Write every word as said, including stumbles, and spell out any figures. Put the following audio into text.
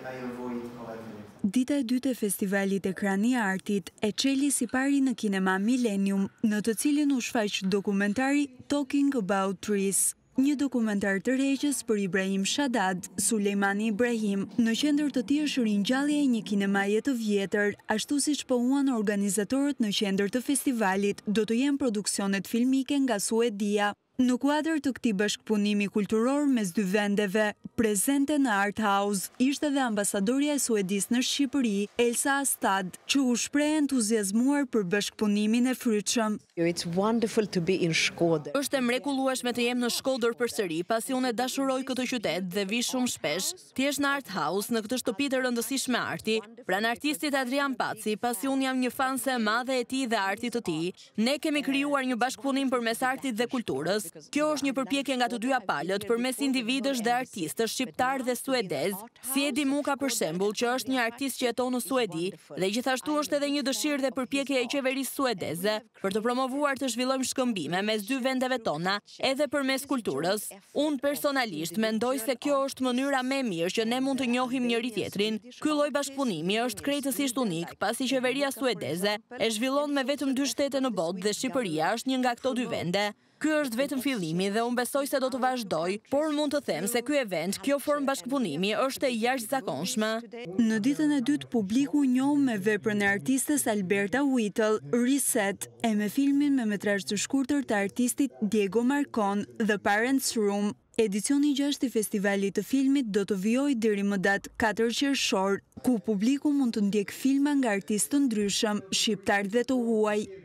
Dita e dytë e festivalit Ekrani Artit e çeli si pari në kinema Millennium, në të cilin u shfaq dokumentari Talking About Trees, një dokumentar të rregjës për Ibrahim Shadad, Sulejmani Ibrahim. Në qendër të tij është ringjallja e një kinemaje të vjetër, ashtu siç pohuan organizatorët në qendër të festivalit, do të jenë produksionet filmike nga Suedia. Në kuadër të këtij bashkëpunimi kulturor mes dy vendeve, prezente në Art House ishte dhe ambasadorja e Suedisë në Shqipëri, Elsa Hastad, që u shpreh entuziazmuar për bashkëpunimin e frytshëm. It's wonderful to be in Shkodër. Është e mrekullueshme të jem në Shkodër përsëri, pasi unë dashuroj këtë qytet dhe vi shumë shpesh. Ti je në Art House, në këtë shtëpi të rëndësishme arti, pranë artistit Adrian Paci, pasi unë jam një fanse e madhe e tij dhe artit të tij. Ne kemi krijuar një bashkëpunim përmes artit dhe kulturës. Kjo është një përpjekje nga të dyja palët përmes individësh dhe artistësh shqiptar dhe suedez, si Edi Muka për shembull, që është një artist që jeton në Suedi, dhe gjithashtu është edhe një dëshirë dhe përpjekje e qeverisë suedeze për të promovuar të zhvillojmë shkëmbime mes dy vendeve tona, edhe përmes kulturës. Unë personalisht mendoj se kjo është mënyra më e mirë që ne mund të njohim njëri tjetrin. Ky lloj bashkëpunimi është krejtësisht unik, pasi qeveria suedeze e zhvillon me vetëm dy shtete në botë dhe Shqipëria është një nga këto dy vende. Ky është vetëm fillimi dhe unë besoj se do të vazhdoj, por mund të them se ky event, kjo formë bashkëpunimi është e jashtëzakonshme. Në ditën e dytë publiku u njoh me veprën e artistes Alberta Whittle Reset e me filmin me metrazh të shkurtër të artistit Diego Marcon, The Parents Room. Edicioni gjashtë i festivalit të filmit do të vijojë deri më datë katër qershor, ku publiku mund të ndjek filma nga artistë të ndryshëm, shqiptar dhe të huaj.